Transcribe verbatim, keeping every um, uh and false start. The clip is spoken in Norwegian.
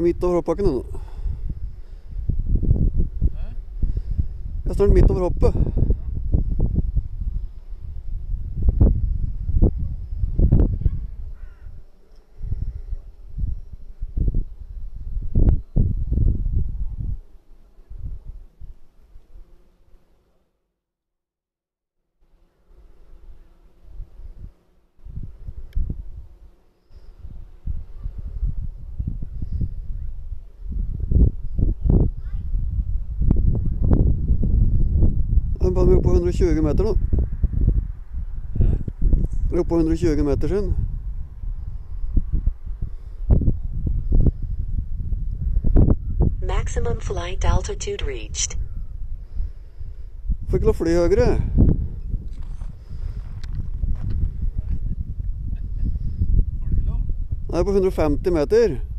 midt over hoppbakken nå. Jeg er snart midt over hoppet. Jeg er bare oppe på hundre og tjue meter nå. Jeg er oppe på hundre og tjue meter siden. Maximum flight altitude reached. Får ikke lov å fly høyere. Får du ikke lov? Jeg er på hundre og femti meter.